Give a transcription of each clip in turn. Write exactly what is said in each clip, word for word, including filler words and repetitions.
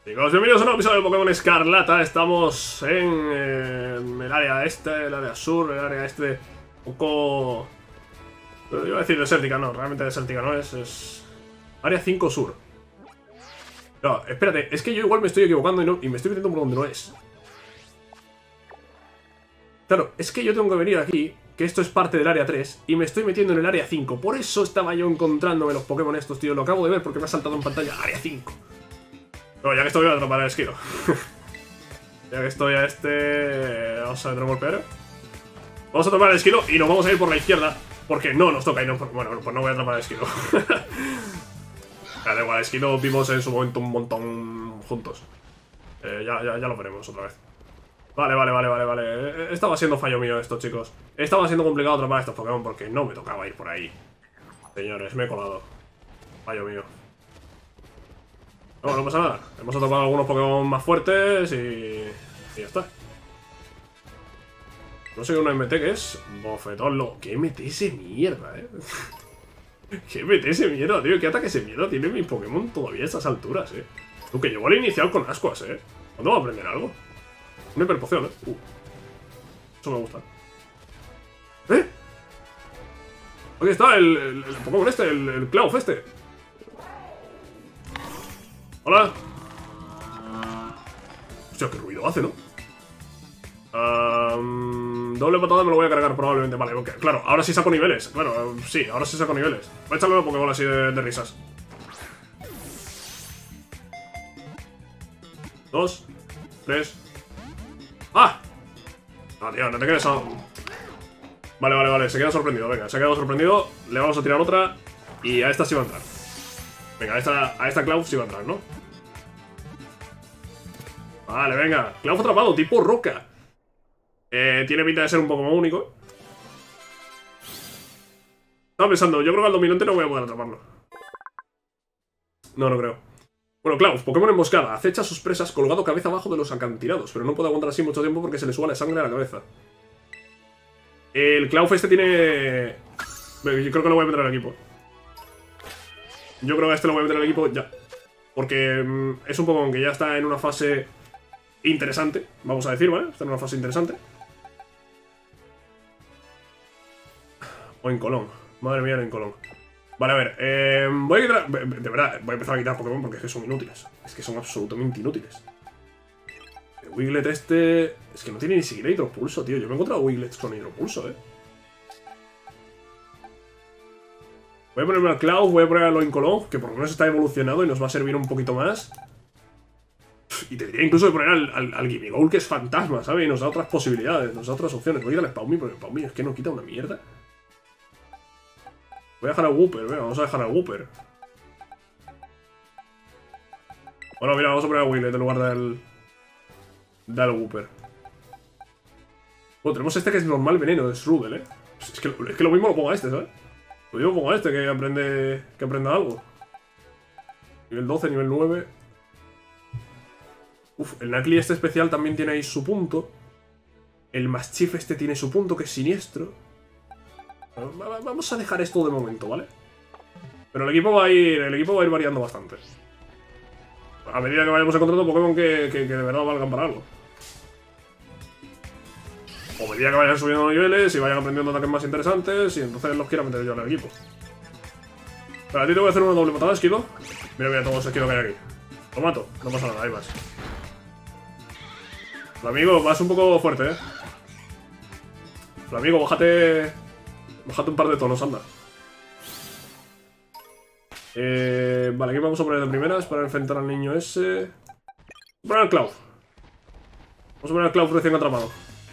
Chicos, bienvenidos a un nuevo episodio de Pokémon Escarlata. Estamos en, eh, el área este, el área sur, el área este un poco... Yo iba a decir desértica, no, realmente desértica no es, es... Área cinco sur. No, espérate, es que yo igual me estoy equivocando y, no, y me estoy metiendo por donde no es. Claro, es que yo tengo que venir aquí, que esto es parte del área tres, y me estoy metiendo en el área cinco. Por eso estaba yo encontrándome los Pokémon estos, tío. Lo acabo de ver porque me ha saltado en pantalla área cinco. No, ya que estoy, voy a atrapar el esquilo. Ya que estoy a este... Vamos a golpear. Vamos a tomar el esquilo y nos vamos a ir por la izquierda. Porque no nos toca y no... Bueno, pues no voy a atrapar el esquilo. Da igual, el esquilo vimos en su momento un montón juntos. Eh, ya, ya, ya lo veremos otra vez. Vale, vale, vale, vale, vale. Estaba siendo fallo mío esto, chicos. Estaba siendo complicado atrapar a estos Pokémon porque no me tocaba ir por ahí. Señores, me he colado. Fallo mío. No, no pasa nada. Hemos atrapado algunos Pokémon más fuertes y... y ya está. No sé qué una M T que es. Bofetón, lo... ¿Qué M T ese mierda, eh? ¿Qué M T ese mierda, tío? ¿Qué ataque ese mierda tiene mi Pokémon todavía a estas alturas, eh? Tú, que llevo al inicial con ascuas, eh. ¿Cuándo va a aprender algo? Una hiperpoción, eh. Uh. Eso me gusta. ¿Eh? Aquí está el, el, el Pokémon este, el, el Claw este. Hola. Hostia, qué ruido hace, ¿no? Um, doble patada me lo voy a cargar probablemente. Vale, okay. Claro, ahora sí saco niveles. Claro, um, sí, ahora sí saco niveles. Voy a echarle una Pokébola así de, de risas. Dos. Tres. ¡Ah! Ah, tío, no te quedes a... Vale, vale, vale, se queda sorprendido. Venga, se ha quedado sorprendido. Le vamos a tirar otra. Y a esta sí va a entrar. Venga, a esta, a esta Cloud sí va a entrar, ¿no? Vale, venga. Cloud atrapado, tipo roca. Eh, tiene pinta de ser un Pokémon único. Estaba pensando, yo creo que al dominante no voy a poder atraparlo. No, no creo. Bueno, Cloud, Pokémon emboscada. Acecha a sus presas colgado cabeza abajo de los acantilados, pero no puede aguantar así mucho tiempo porque se le suba la sangre a la cabeza. El Cloud este tiene... Yo creo que lo voy a meter al equipo. Yo creo que a este lo voy a meter al equipo ya. Porque mmm, es un Pokémon que ya está en una fase interesante. Vamos a decir, ¿vale? Está en una fase interesante. O en Colón. Madre mía, en Colón. Vale, a ver. Eh, voy a quitar... De verdad, voy a empezar a quitar Pokémon porque es que son inútiles. Es que son absolutamente inútiles. El Wiglet este... Es que no tiene ni siquiera hidropulso, tío. Yo me he encontrado Wiglets con hidropulso, eh. Voy a ponerme al Cloud, voy a poner a Loincolon, que por lo menos está evolucionado y nos va a servir un poquito más. Y te diría incluso de poner al, al, al Gimmighoul, que es fantasma, ¿sabes? Y nos da otras posibilidades, nos da otras opciones. Voy a ir al Spawnme, porque el Spawnme es que no quita una mierda. Voy a dejar al Wooper, venga, vamos a dejar al Wooper. Bueno, mira, vamos a poner a Wiglet en lugar del... del Wooper. Bueno, tenemos este que es normal veneno, es Rudel, ¿eh? Es que, es que lo mismo lo pongo a este, ¿sabes? Lo mismo pongo a este, que aprende que aprenda algo. Nivel doce, nivel nueve. Uf, el Nacli este especial también tiene ahí su punto. El Mastiff este tiene su punto, que es siniestro. Vamos a dejar esto de momento, ¿vale? Pero el equipo va a ir, el equipo va a ir variando bastante. A medida que vayamos encontrando Pokémon que, que, que de verdad valgan para algo. O a medida que vayan subiendo niveles y vayan aprendiendo ataques más interesantes y entonces los quiera meter yo en el equipo. Pero a ti te voy a hacer una doble patada, esquivo. Mira, mira todo ese esquivo que hay aquí. Lo mato, no pasa nada, hay más. Flamigo, vas un poco fuerte, eh. Flamigo, bájate... Bájate un par de tonos, anda. Eh, vale, aquí vamos a poner de primeras para enfrentar al niño ese. Vamos a poner al Cloud. Vamos a poner al Cloud recién atrapado.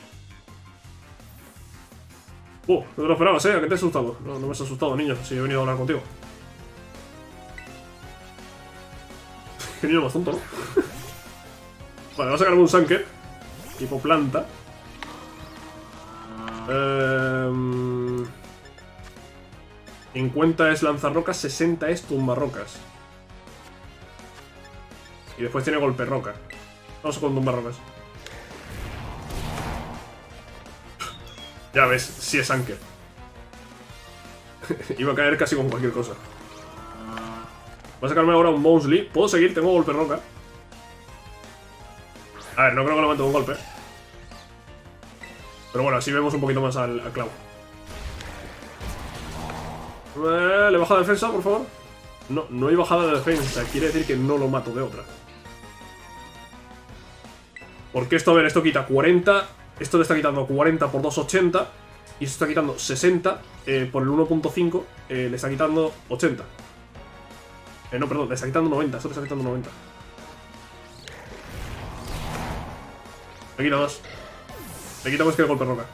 Uh, no te lo esperabas, eh. ¿A qué te has asustado? No, no me has asustado, niño, si he venido a hablar contigo. Qué niño más tonto, ¿no? Vale, vamos a sacar un Sanker. Tipo planta. Eh... cincuenta es lanzarrocas, sesenta es tumbarrocas. Y después tiene golpe roca. Vamos con tumbarrocas. Ya ves, sí es Anker. Iba a caer casi con cualquier cosa. Voy a sacarme ahora un Mousely. ¿Puedo seguir? Tengo golpe roca. A ver, no creo que lo mate un golpe. Pero bueno, así vemos un poquito más al, al Clau. Eh, ¿Le baja la defensa, por favor? No, no hay bajada de defensa. Quiere decir que no lo mato de otra. Porque esto, a ver, esto quita cuarenta. Esto le está quitando cuarenta por doscientos ochenta. Y esto está quitando sesenta eh, por el uno punto cinco. Eh, le está quitando ochenta. Eh, no, perdón, le está quitando noventa. Esto le está quitando noventa. Le quita más. Le quita más que el golpe roca.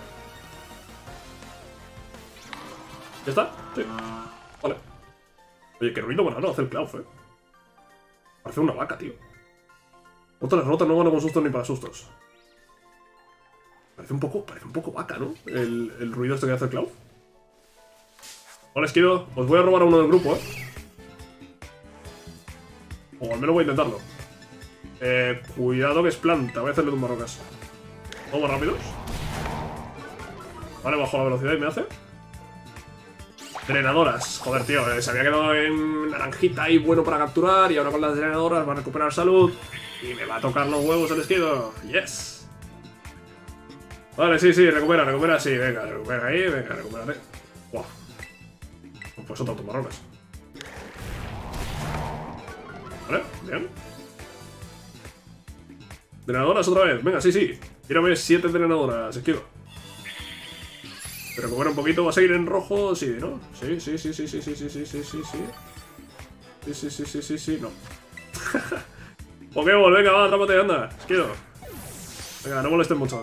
¿Ya está? Sí. Vale. Oye, qué ruido bueno, no hace el Clau, eh. Parece una vaca, tío. Otras rotas no van con sustos ni para sustos. Parece un poco, parece un poco vaca, ¿no? El, el ruido este que hace el Clau. Hola, Esquido. Os voy a robar a uno del grupo, eh. O al menos voy a intentarlo. Eh, cuidado que es planta. Voy a hacerle tumbar rocas. Vamos rápidos. Vale, bajo la velocidad y me hace. Drenadoras. Joder, tío. Eh, se había quedado en naranjita y bueno para capturar. Y ahora con las drenadoras va a recuperar salud. Y me va a tocar los huevos el Esquido. Yes. Vale, sí, sí. Recupera, recupera. Sí, venga, recupera ahí. Venga, recupérate. Wow. Pues otro tumbar rocas. Vale, bien. Drenadoras otra vez. Venga, sí, sí. Tírame siete drenadoras, Esquido. Se recupera un poquito. ¿Va a seguir en rojo? Sí, ¿no? Sí, sí, sí, sí, sí, sí, sí, sí, sí, sí, sí. Sí, sí, sí, sí, sí, sí, no. Pokéball, venga, va, atrápate, anda. Esquido. Venga, no molestes mucho.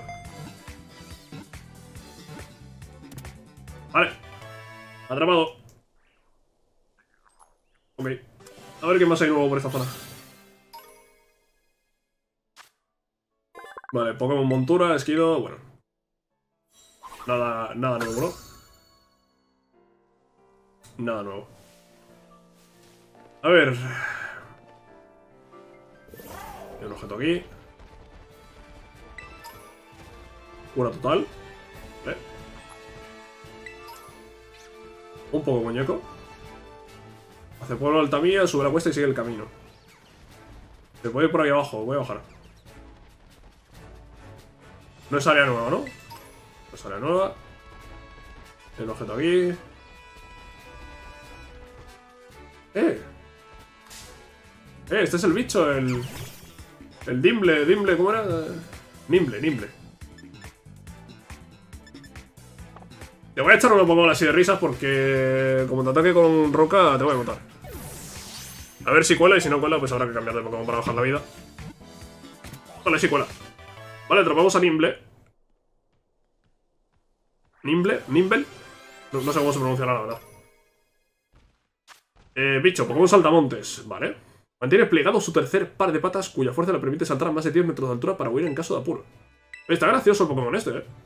Vale. Atrapado. Ok. A ver qué más hay nuevo por esta zona. Vale, Pokémon montura, Esquido, bueno. Nada, nada nuevo, ¿no? Nada nuevo. A ver. Hay un objeto aquí. Cura total. ¿Eh? Un poco muñeco. Hace pueblo Altamía, sube la cuesta y sigue el camino. Se puede ir por ahí abajo, voy a bajar. No es área nueva, ¿no? No es área nueva. Hay un objeto aquí. ¡Eh! ¡Eh! Este es el bicho, el... El Dimble, Dimble, ¿cómo era? Nimble, Nimble. Te voy a echar un poco así de risas porque... Como te ataque con roca, te voy a matar. A ver si cuela y si no cuela, pues habrá que cambiar de Pokémon para bajar la vida. Vale, sí cuela. Vale, atrapamos a Nimble. Nimble, Nimble. No, no sé cómo se pronuncia la verdad. Eh, bicho, Pokémon saltamontes. Vale. Mantiene plegado su tercer par de patas, cuya fuerza le permite saltar a más de diez metros de altura para huir en caso de apuro. Está gracioso el Pokémon este, eh.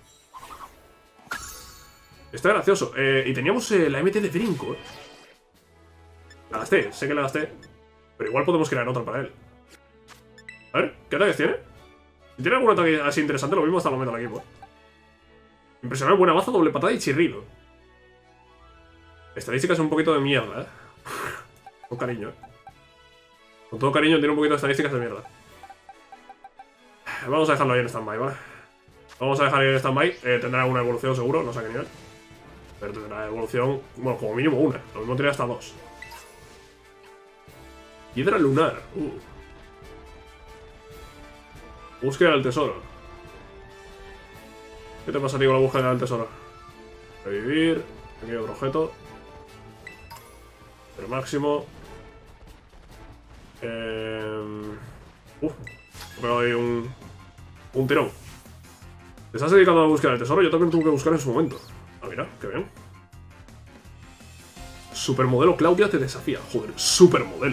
Está gracioso. Eh, y teníamos eh, la M T de brinco, eh. La gasté, sé que la gasté. Pero igual podemos crear otra para él. A ver, ¿qué ataques tiene? Si tiene algún ataque así interesante, lo mismo hasta lo meto al equipo. Impresionante, buena baza, doble patada y chirrido. Estadísticas un poquito de mierda, eh. Con cariño, eh. Con todo cariño tiene un poquito de estadísticas de mierda. Vamos a dejarlo ahí en stand-by, ¿vale? Vamos a dejar ahí en stand-by. Eh, tendrá una evolución seguro, no sé a qué nivel. Pero tendrá evolución, bueno, como mínimo una. Lo mismo tiene hasta dos. Piedra lunar. Uh. Búsqueda del tesoro. ¿Qué te pasa a ti con la búsqueda del tesoro? Revivir. Aquí hay otro objeto. Pero máximo. Eh... Uf. Pero hay un... Un tirón. ¿Te estás dedicando a la búsqueda del tesoro? Yo también tuve que buscar en su momento. Ah, mira, qué bien. Supermodelo Claudia te desafía. Joder, supermodelo.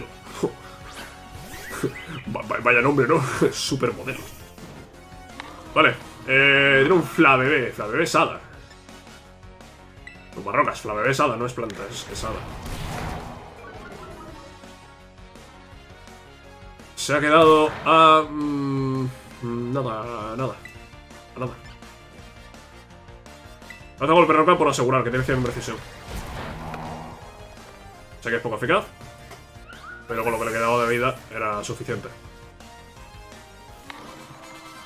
Vaya nombre, ¿no? Supermodelo. Vale. Eh, tiene un Flabébé. Flabébé Sada. Los barrocas. Flabébé Sada, no es planta, es, es Sada. Se ha quedado a... Mmm, nada, nada. A nada. Hace golpe roca por asegurar que tiene cien en precisión. Sé que es poco eficaz, pero con lo que le quedaba de vida era suficiente.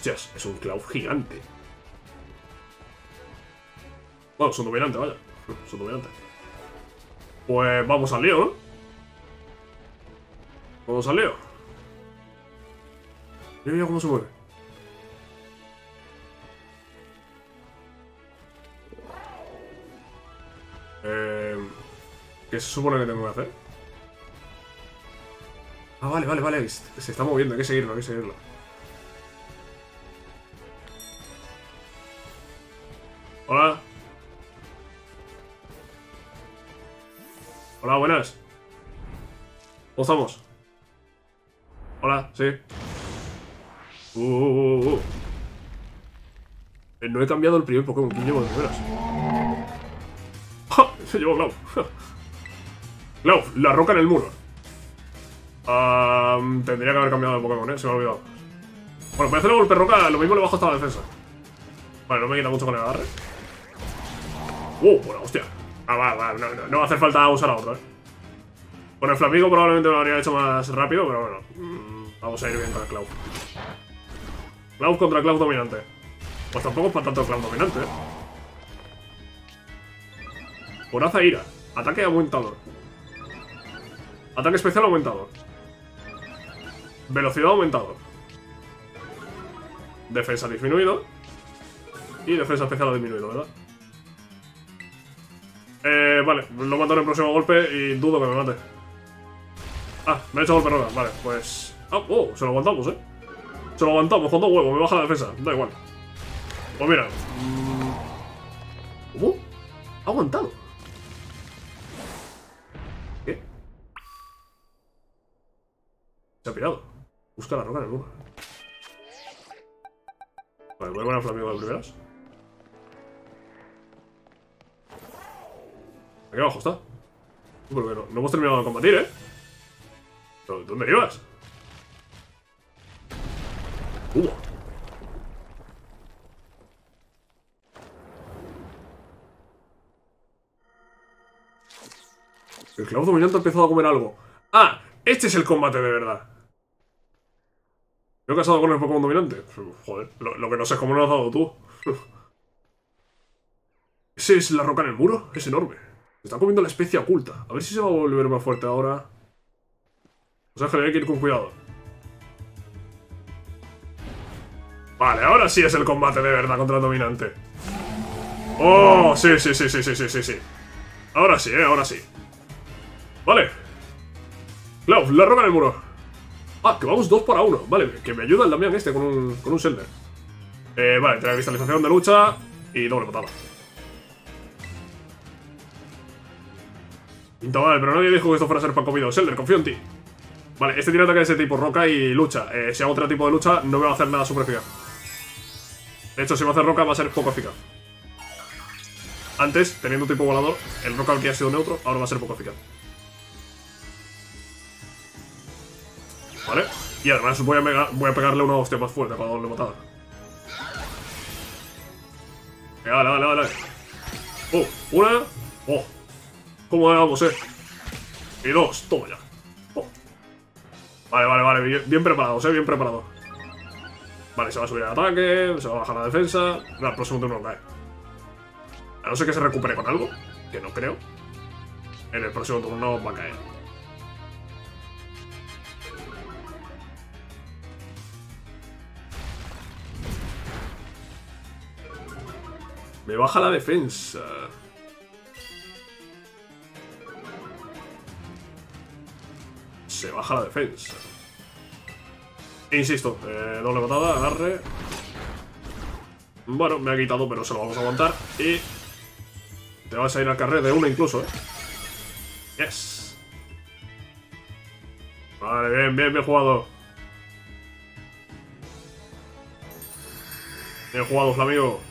Hostias, es un Cloud gigante. Bueno, es un dominante, vaya. Es un dominante. Pues vamos al lío, ¿no? Vamos al lío. Mira, mira cómo se mueve. Eh, ¿Qué se supone que tengo que hacer? Ah, vale, vale, vale. Se está moviendo, hay que seguirlo, hay que seguirlo. Hola. Hola, buenas. ¿Cómo estamos? Hola, sí. Uh, uh, uh, uh. Eh, No he cambiado el primer Pokémon que llevo de primeras. ¡Ja! Se llevó Cloud. Cloud, la roca en el muro. Um, tendría que haber cambiado de Pokémon, eh. Se me ha olvidado. Bueno, voy a hacer el golpe roca. Lo mismo le bajo hasta la defensa. Vale, no me quita mucho con el agarre. Uh, bueno, hostia. Ah, va, va. No, no, no va a hacer falta usar a otro, eh. Con el Flamigo probablemente lo habría hecho más rápido, pero bueno. Mm, vamos a ir bien con el Cloud. Cloud contra Cloud dominante. Pues tampoco es para tanto el Cloud dominante, eh. Coraza ira. Ataque aumentador. Ataque especial aumentador. Velocidad aumentador. Defensa disminuido. Y defensa especial ha disminuido, ¿verdad? Eh, vale, lo mato en el próximo golpe y dudo que me mate. Ah, me ha hecho golpe roca, vale, pues... Ah, oh, se lo aguantamos, eh. Se lo aguantamos con dos huevos, me baja la defensa, da igual. Pues mira. ¿Cómo? ¿Ha aguantado? ¿Qué? Se ha pirado. Busca la roca en el muro. Vale, voy a poner al Flamigo de primeras. Aquí abajo está. Pero no, no hemos terminado de combatir, ¿eh? ¿Pero dónde ibas? Uh. El Cloud dominante ha empezado a comer algo. ¡Ah! Este es el combate de verdad. ¿Me he casado con el Pokémon dominante? Joder, lo, lo que no sé es cómo lo has dado tú. ¿Ese es la roca en el muro? Es enorme. Se está comiendo la especie oculta. A ver si se va a volver más fuerte ahora. O sea, que hay que ir con cuidado. Vale, ahora sí es el combate de verdad contra el dominante. ¡Oh! Sí, sí, sí, sí, sí, sí, sí, sí. Ahora sí, eh, ahora sí. Vale. Cloud, la roca en el muro. Ah, que vamos dos para uno. Vale, que me ayuda el Damián este con un, con un Zelda. Eh, vale, trae cristalización de lucha y doble patada. Pinta mal, pero nadie dijo que esto fuera a ser pan comido. Zelda, confío en ti. Vale, este tiene ataque de ese tipo, roca y lucha. Eh, si hago otro tipo de lucha, no me va a hacer nada super eficaz. De hecho, si me hace roca, va a ser poco eficaz. Antes, teniendo tipo volador, el roca que ha sido neutro, ahora va a ser poco eficaz. Vale, y además voy a, mega, voy a pegarle una hostia más fuerte para doble patada. Venga, dale, dale, dale. Oh, una. Oh. ¿Cómo vamos, eh? Y dos, toma ya. Oh. Vale, vale, vale, bien, bien preparados, eh, bien preparados. Vale, se va a subir el ataque, se va a bajar la defensa. No, el próximo turno no cae. A no ser que se recupere con algo, que no creo. En el próximo turno va a caer. Me baja la defensa. Se baja la defensa. Insisto, eh, doble patada, agarre. Bueno, me ha quitado, pero se lo vamos a aguantar. Y te vas a ir al carré de una incluso, eh. Yes. Vale, bien, bien, bien jugado. Bien jugado, Flamigo.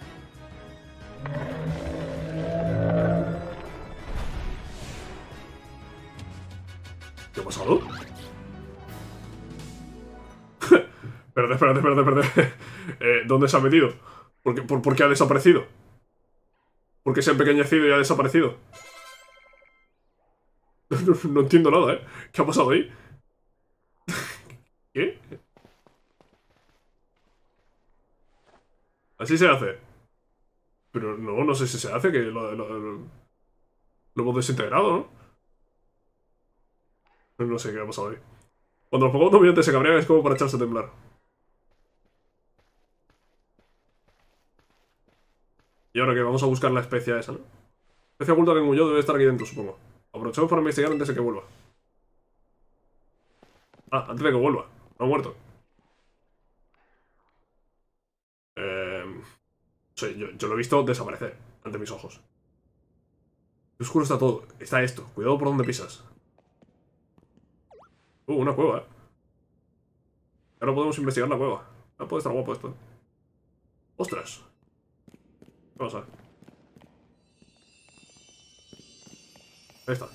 ¿Qué ha pasado? Espérate, espérate, espérate, espérate. eh, ¿Dónde se ha metido? ¿Por qué, por, ¿Por qué ha desaparecido? ¿Por qué se ha empequeñecido y ha desaparecido? no, no entiendo nada, ¿eh? ¿Qué ha pasado ahí? ¿Qué? Así se hace. Pero no, no sé si se hace, que lo, lo, lo, lo hemos desintegrado, ¿no? No sé qué ha pasado ahí. Cuando los Pokémon dominantes se cabrean es como para echarse a temblar. Y ahora que vamos a buscar la especia esa, ¿no? La especia oculta que tengo yo debe estar aquí dentro, supongo. Aprovechemos para investigar antes de que vuelva. Ah, antes de que vuelva. No ha muerto. Eh... Sí, yo, yo lo he visto desaparecer ante mis ojos. Qué oscuro está todo. Está esto. Cuidado por donde pisas. Uh, una cueva, eh. Ahora podemos investigar la cueva. Ah, puede estar guapo esto. ¡Ostras! Vamos a ver. Ahí está.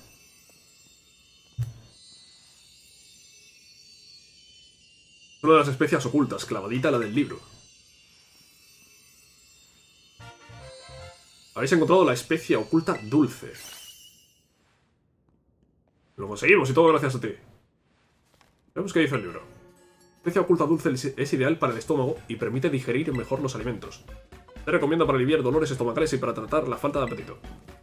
Una de las especias ocultas, clavadita la del libro. Habéis encontrado la especia oculta dulce. Lo conseguimos y todo gracias a ti. Veamos qué dice el libro. La especia oculta dulce es ideal para el estómago y permite digerir mejor los alimentos. Se recomienda para aliviar dolores estomacales y para tratar la falta de apetito.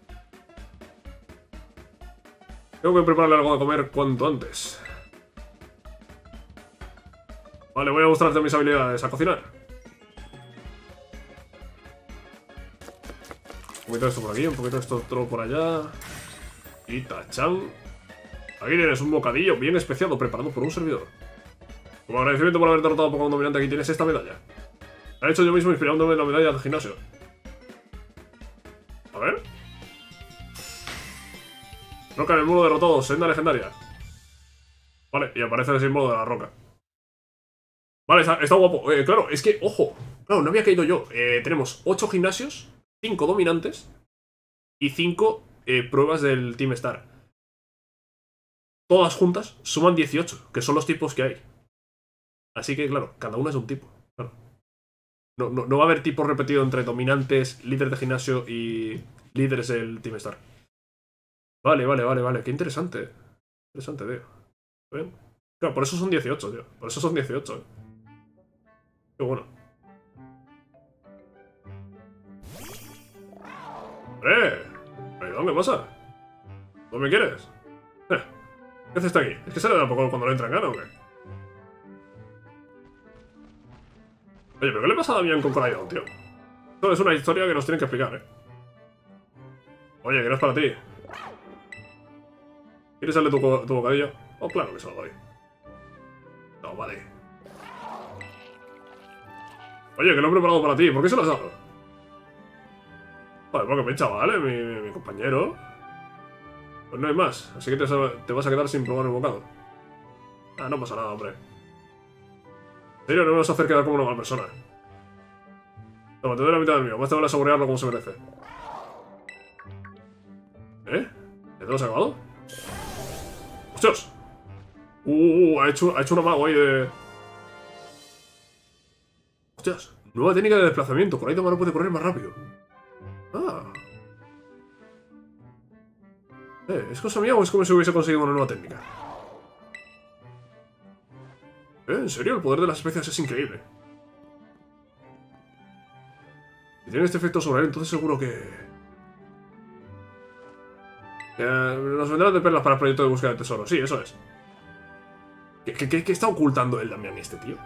Tengo que prepararle algo de comer cuanto antes. Vale, voy a mostrarte mis habilidades a cocinar. Un poquito de esto por aquí, un poquito de esto otro por allá. Y tachan. Aquí tienes un bocadillo bien especiado preparado por un servidor. Como agradecimiento por haber derrotado a Pokémon dominante, aquí tienes esta medalla. La he hecho yo mismo inspirándome en la medalla del gimnasio. A ver. Roca en el muro derrotado, senda legendaria. Vale, y aparece el símbolo de la roca. Vale, está, está guapo. Eh, claro, es que, ojo. Claro, no había caído yo. Eh, tenemos ocho gimnasios, cinco dominantes y cinco eh, pruebas del Team Star. Todas juntas suman dieciocho, que son los tipos que hay. Así que, claro, cada uno es un tipo. Claro. No, no, no va a haber tipos repetidos entre dominantes, líderes de gimnasio y líderes del Team Star. Vale, vale, vale, vale. Qué interesante. Interesante, tío. ¿Ven? Claro, por eso son dieciocho, tío. Por eso son dieciocho, eh. Qué bueno. ¡Eh! ¿Qué pasa? ¿No me quieres? Eh, ¿Qué haces aquí? ¿Es que se le da un poco cuando le entra en gana o qué? Oye, ¿pero qué le pasa a Damián con Coraidon, tío? Esto es una historia que nos tienen que explicar, eh. Oye, que no es para ti. ¿Quieres darle tu, tu bocadillo? Oh, claro que se lo doy. No, vale. Oye, que lo he preparado para ti. ¿Por qué se lo has dado? Joder, porque me chaval, ¿eh? Mi, mi, mi compañero. Pues no hay más. Así que te, te vas a quedar sin probar el bocado. Ah, no pasa nada, hombre. En serio, no me vas a hacer quedar como una mala persona. Toma, te doy la mitad del mío. Más te vale saborearlo como se merece. ¿Eh? ¿Ya te lo has acabado? ¡Hostias! Uh, uh, uh, ha hecho, ha hecho una mago ahí de... ¡Hostias! Nueva técnica de desplazamiento. Coraidon ahora puede correr más rápido. Ah. Eh, ¿es cosa mía o es como si hubiese conseguido una nueva técnica? Eh, en serio, el poder de las especias es increíble. Si tiene este efecto sobre él, entonces seguro que... Eh, nos vendrán de perlas para el proyecto de búsqueda de tesoro. Sí, eso es. ¿Qué, qué, qué está ocultando el Damián este, tío?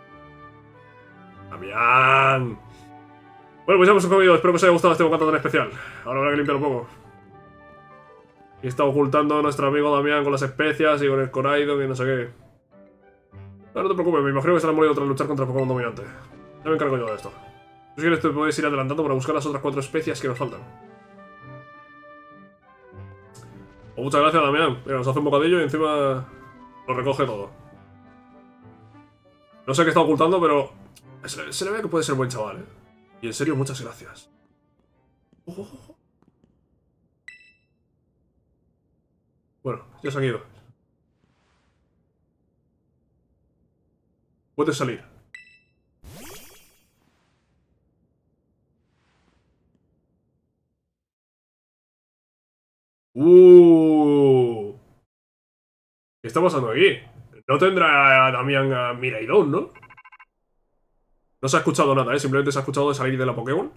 ¡Damián! Bueno, pues ya hemos comido. Espero que os haya gustado este bocado tan especial. Ahora habrá que limpiarlo un poco. Y está ocultando a nuestro amigo Damián con las especias y con el Coraidon y no sé qué. No, no te preocupes, me imagino que se le ha morido tras luchar contra el Pokémon dominante. Ya me encargo yo de esto. Si quieres te puedes ir adelantando para buscar las otras cuatro especias que nos faltan. Pues muchas gracias, Damián. Mira, nos hace un bocadillo y encima lo recoge todo. No sé qué está ocultando, pero se le, se le ve que puede ser buen chaval, ¿eh? Y en serio, muchas gracias. Oh, oh, oh. Bueno, ya se han ido. Puedes salir. Uh. ¿Qué está pasando aquí? No tendrá a Damián a Miraidon, ¿no? No se ha escuchado nada, ¿eh? Simplemente se ha escuchado de salir de la Pokémon.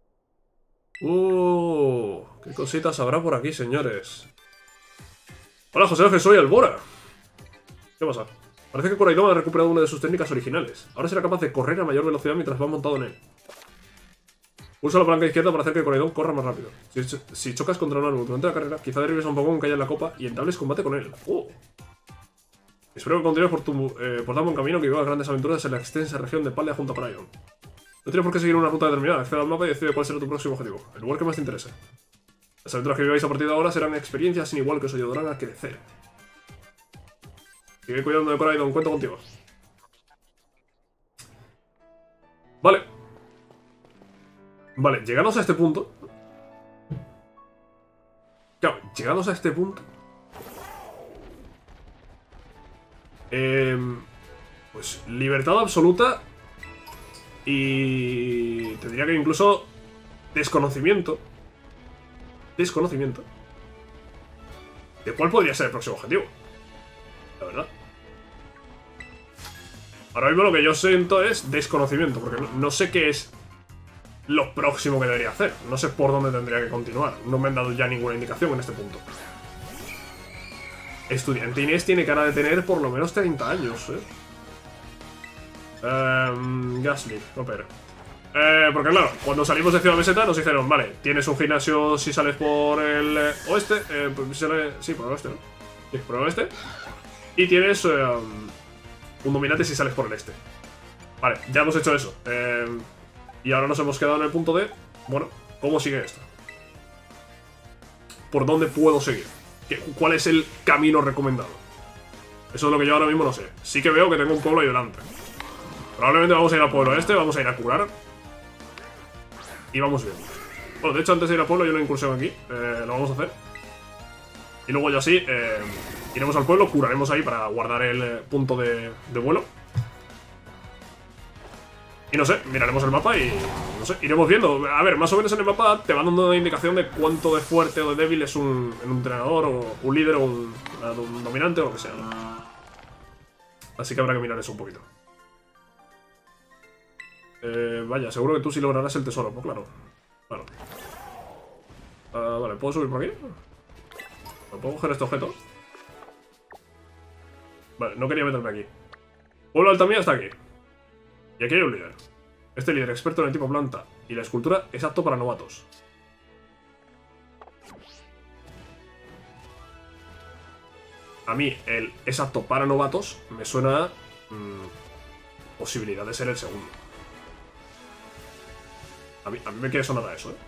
Uh, qué cositas habrá por aquí, señores. Hola, José Ángel, soy Albora. ¿Qué pasa? Parece que Koraidon ha recuperado una de sus técnicas originales. Ahora será capaz de correr a mayor velocidad mientras va montado en él. Usa la palanca izquierda para hacer que Koraidon corra más rápido. Si, si chocas contra un árbol durante la carrera, quizá derribes a un Pokémon que haya en la copa y entables combate con él. Oh. Espero que continúes por tu eh, por tan buen camino que vivas grandes aventuras en la extensa región de Paldea junto a Koraidon. No tienes por qué seguir una ruta determinada. Accede al mapa y decide cuál será tu próximo objetivo. El lugar que más te interese. Las aventuras que viváis a partir de ahora serán experiencias sin igual que os ayudarán a crecer. Sigue cuidando de Koraidon, cuento contigo. Vale. Vale, llegados a este punto. Claro, llegados a este punto. Eh, pues libertad absoluta. Y te diría que incluso desconocimiento. Desconocimiento. ¿De cuál podría ser el próximo objetivo? La verdad. Ahora mismo lo que yo siento es desconocimiento, porque no, no sé qué es lo próximo que debería hacer. No sé por dónde tendría que continuar. No me han dado ya ninguna indicación en este punto. Estudiante Inés tiene cara de tener por lo menos treinta años, ¿eh? Um, Gasly, no pero. Eh, porque claro, cuando salimos de Ciudad Meseta nos dijeron, vale, tienes un gimnasio si sales por el eh, oeste, eh, pues, si sale, sí, por el oeste, ¿no? Sí, por el oeste. Y tienes eh, un dominante si sales por el este. Vale, ya hemos hecho eso. Eh, y ahora nos hemos quedado en el punto de, bueno, ¿cómo sigue esto? ¿Por dónde puedo seguir? ¿Qué, ¿Cuál es el camino recomendado? Eso es lo que yo ahora mismo no sé. Sí que veo que tengo un pueblo ahí delante. Probablemente vamos a ir al pueblo este, vamos a ir a curar. Y vamos bien. Bueno, de hecho, antes de ir al pueblo hay una incursión aquí. Eh, lo vamos a hacer. Y luego ya sí, eh, iremos al pueblo, curaremos ahí para guardar el eh, punto de, de vuelo. Y no sé, miraremos el mapa y no sé, iremos viendo. A ver, más o menos en el mapa te van dando una indicación de cuánto de fuerte o de débil es un, un entrenador o un líder o un, un dominante o lo que sea, ¿no? Así que habrá que mirar eso un poquito. Eh, vaya, seguro que tú sí lograrás el tesoro, pues claro. Claro. Uh, vale, ¿puedo subir por aquí? ¿Me puedo coger este objeto? Vale, no quería meterme aquí. Pueblo Altamía está aquí. Y aquí hay un líder. Este líder experto en el tipo planta y la escultura es apto para novatos. A mí el es apto para novatos me suena a mmm, posibilidad de ser el segundo. A mí, a mí me quiere sonar a eso, ¿eh?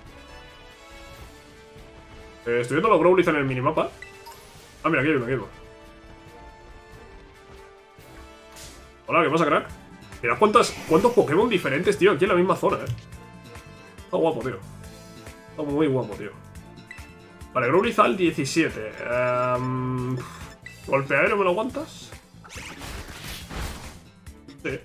eh estoy viendo los Growlithe en el minimapa. Ah, mira, aquí hay uno, aquí hay uno. Hola, ¿qué pasa, crack? Mira cuántas, cuántos Pokémon diferentes, tío, aquí en la misma zona, ¿eh? Está guapo, tío. Está muy guapo, tío. Vale, Growlithe al diecisiete. Um, ¿Golpe aéreo me lo aguantas? Sí.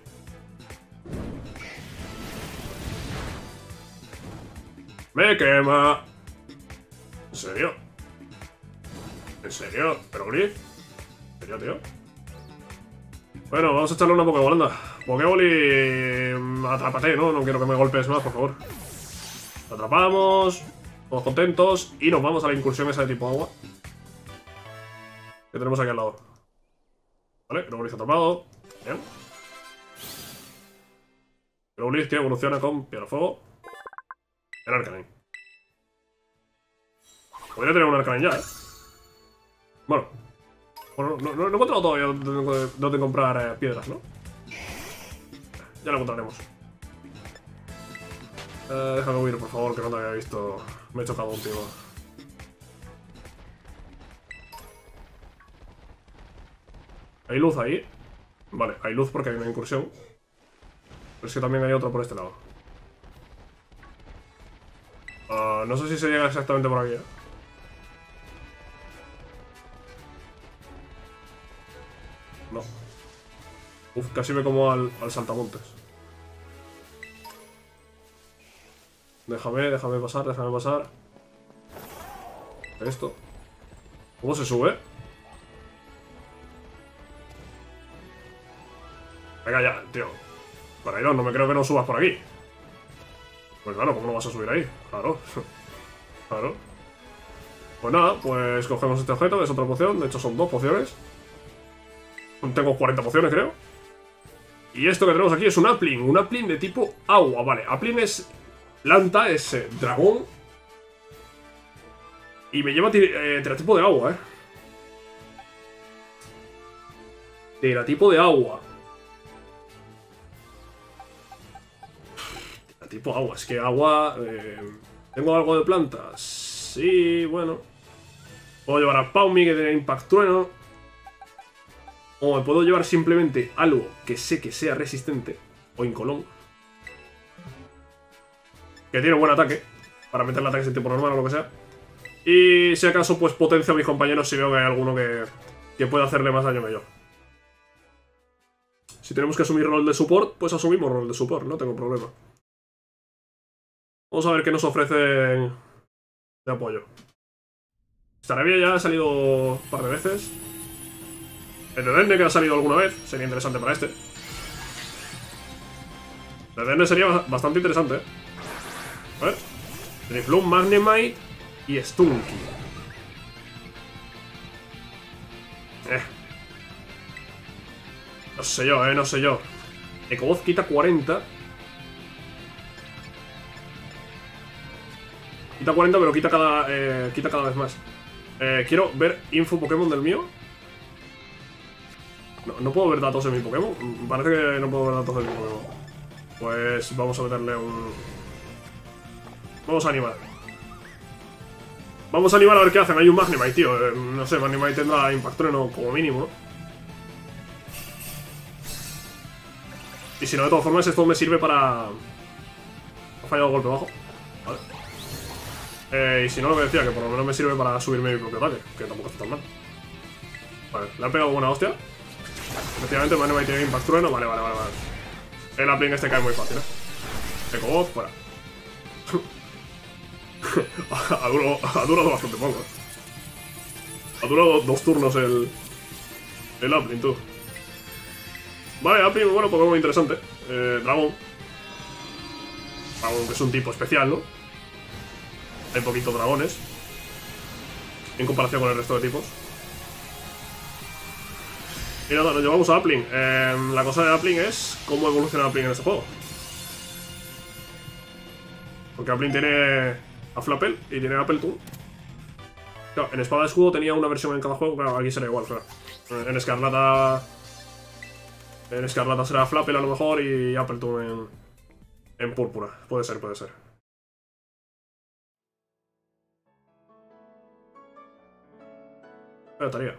¡Me quema! ¿En serio? ¿En serio? ¿Pero Gris? ¿En serio, tío? Bueno, vamos a echarle una Pokéball, anda. Pokéball y... atrápate, ¿no? No quiero que me golpees más, por favor. Lo atrapamos. Todos contentos. Y nos vamos a la incursión esa de tipo agua. Que tenemos aquí al lado. Vale, Growlithe atrapado. Bien. Growlithe que evoluciona con Piedra Fuego. El Arcanine. Podría tener un Arcanine ya, ¿eh? Bueno. Bueno, no, no, no he encontrado todavía donde, donde comprar eh, piedras, ¿no? Ya lo encontraremos. Eh, déjame huir, por favor, que no te había visto. Me he chocado un tío. ¿Hay luz ahí? Vale, hay luz porque hay una incursión. Pero es que también hay otra por este lado. Uh, no sé si se llega exactamente por aquí, ¿eh? No. Uf, casi me como al, al saltamontes. Déjame, déjame pasar, déjame pasar. Esto. ¿Cómo se sube? Venga ya, tío. Paraidon, no me creo que no subas por aquí. Pues claro, ¿cómo no vas a subir ahí? Claro. Claro. Pues nada, pues cogemos este objeto, que es otra poción. De hecho son dos pociones. Tengo cuarenta pociones, creo. Y esto que tenemos aquí es un Applin. Un Applin de tipo agua, vale. Applin es planta, es eh, dragón. Y me lleva eh, teratipo de agua, eh. Teratipo de agua. Teratipo agua, es que agua... Eh, ¿Tengo algo de plantas? Sí, bueno. Puedo llevar a Paumi, que tiene Impact Trueno. O me puedo llevar simplemente algo que sé que sea resistente. O Incolón. Que tiene buen ataque. Para meterle ataques en tiempo normal o lo que sea. Y si acaso, pues potencio a mis compañeros si veo que hay alguno que, que pueda hacerle más daño que yo. Si tenemos que asumir rol de support, pues asumimos rol de support, no tengo problema. Vamos a ver qué nos ofrecen de apoyo. Staravia ya ha salido un par de veces. El de Dende, que ha salido alguna vez, sería interesante para este. El de Dende sería bastante interesante, ¿eh? A ver. Drifloon, Magnemite y Stunky. Eh. No sé yo, eh, no sé yo. Ecoboz quita cuarenta. Quita cuarenta, pero quita cada, eh, quita cada vez más. Eh, quiero ver info Pokémon del mío. No, no puedo ver datos en mi Pokémon. Parece que no puedo ver datos de mi Pokémon. Pues vamos a meterle un... Vamos a animar. Vamos a animar a ver qué hacen. Hay un Magnemite, tío. Eh, no sé, Magnemite tendrá Impact Trueno como mínimo, ¿no? Y si no, de todas formas, esto me sirve para... Ha fallado el golpe bajo. Vale. Eh, y si no, lo que decía, que por lo menos me sirve para subirme mi propio ataque. Que tampoco está tan mal. Vale, le han pegado buena hostia. Efectivamente, Magnemite tiene Impact Trueno. Vale, vale, vale, vale. El Applin este cae muy fácil, eh. Ecoboz, fuera. ha, durado, ha durado bastante poco, eh. Ha durado dos turnos el... El Applin, tú. Vale, Applin, bueno, Pokémon interesante. Eh, Dragón. Dragón, que es un tipo especial, ¿no? Hay poquitos dragones en comparación con el resto de tipos. Y nada, nos llevamos a Applin. Eh, la cosa de Applin es cómo evoluciona Applin en este juego. Porque Applin tiene a Flapple y tiene a Appletoon. Claro, en Espada de Escudo tenía una versión en cada juego. Claro, aquí será igual, claro. En Escarlata... En Escarlata será Flapple a lo mejor y Appletoon en... En Púrpura. Puede ser, puede ser. Pero estaría.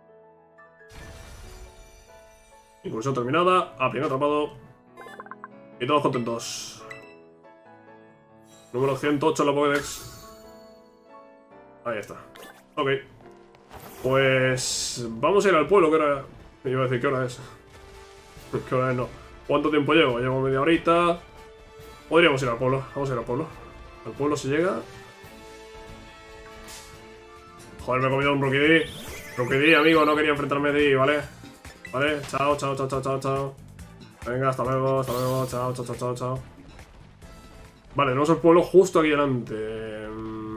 Incursión terminada, Applin atrapado. Y todos contentos. Número ciento ocho en la Pokédex. Ahí está. Ok. Pues... Vamos a ir al pueblo, que hora... Iba a decir, ¿qué hora es? ¿Qué hora es? No. ¿Cuánto tiempo llevo? Llevo media horita. Podríamos ir al pueblo. Vamos a ir al pueblo. Al pueblo se llega. Joder, me he comido un Rookidee. Rookidee, amigo, no quería enfrentarme a ti, ¿vale? Vale, chao, chao, chao, chao, chao, chao. Venga, hasta luego, hasta luego, chao, chao, chao, chao, chao. Vale, tenemos el pueblo justo aquí delante.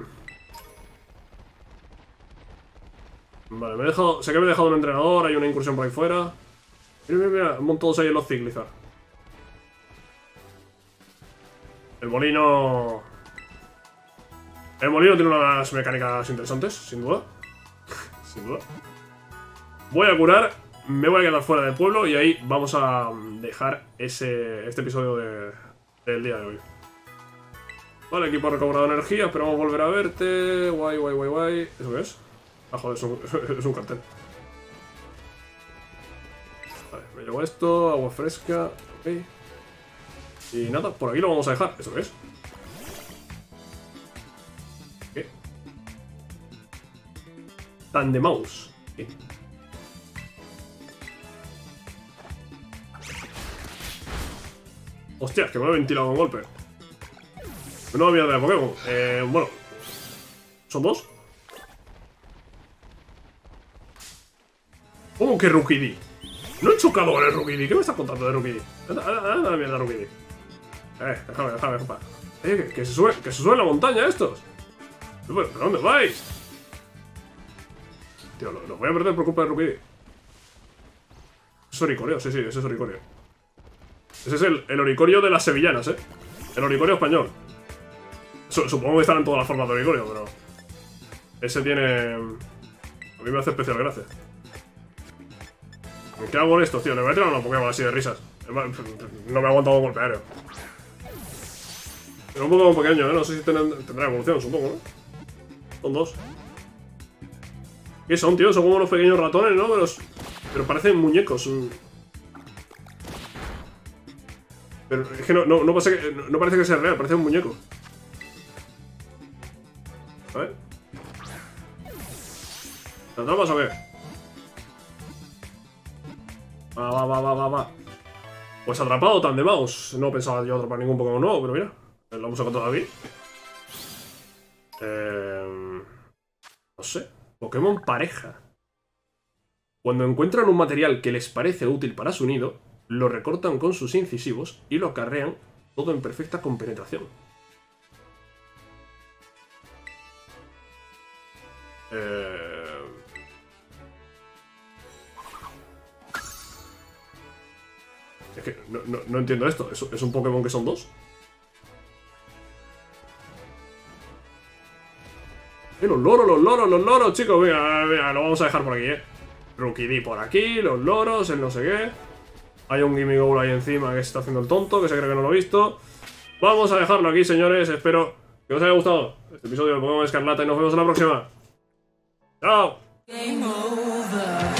Vale, me he dejado... Sé que me he dejado un entrenador, hay una incursión por ahí fuera. Mira, mira, mira, monto todos ahí en los Ziglizar. El molino... El molino tiene unas mecánicas interesantes, sin duda. Sin duda. Voy a curar, me voy a quedar fuera del pueblo y ahí vamos a dejar ese, este episodio de, del día de hoy. Vale, equipo ha recobrado energía, esperamos volver a verte. Guay, guay, guay, guay. ¿Eso qué es? Ah, joder, es un, es un cartel. Vale, me llevo esto, agua fresca. Ok. Y nada, por aquí lo vamos a dejar. ¿Eso qué es? ¿Qué? Tandemouse. ¿Qué? Hostias, que me he ventilado un golpe. No había de Pokémon. Eh, bueno. ¿Son dos? ¿Cómo que Rookidee? No he chocado con el Rukidi. ¿Qué me estás contando de Rukidi? Anda, anda, anda la mierda, Rukidi. Eh, déjame, déjame, compa. Eh, que, que se sube, que se suben la montaña estos. ¿Pero dónde vais? Tío, los lo voy a perder por culpa de Rukidi. Es Oricorio, sí, sí, ese es Oricorio. Ese es el, el Oricorio de las sevillanas, eh. El Oricorio español. Su, supongo que estarán todas las formas de Oricorio, pero... Ese tiene... A mí me hace especial gracia. ¿Qué hago con esto, tío? Le voy a tirar una Pokémon así de risas. No me ha aguantado un golpe aéreo. Pero un Pokémon pequeño, ¿eh? No sé si tendrá, tendrá evolución, supongo, ¿no? Son dos. ¿Qué son, tío? Son como unos pequeños ratones, ¿no? Pero, pero parecen muñecos. Pero es que no, no, no, parece que, no, no parece que sea real, parece un muñeco. A ver. ¿Te atrapas o qué? Va, va, va, va, va, va. Pues atrapado tan de mouse. No pensaba yo atrapar ningún Pokémon nuevo, pero mira. Lo vamos a encontrar aquí. Eh, no sé. Pokémon pareja. Cuando encuentran un material que les parece útil para su nido, lo recortan con sus incisivos y lo acarrean todo en perfecta compenetración. Eh... Es que no, no, no entiendo esto. ¿Es, ¿Es un Pokémon que son dos? Eh, los loros, los loros, los loros, chicos. Venga, venga, lo vamos a dejar por aquí, eh. Rukidi por aquí, los loros, el no sé qué. Hay un Gimmighoul ahí encima que se está haciendo el tonto, que se cree que no lo he visto. Vamos a dejarlo aquí, señores. Espero que os haya gustado este episodio de Pokémon Escarlata y nos vemos en la próxima. ¡Chao! Game over.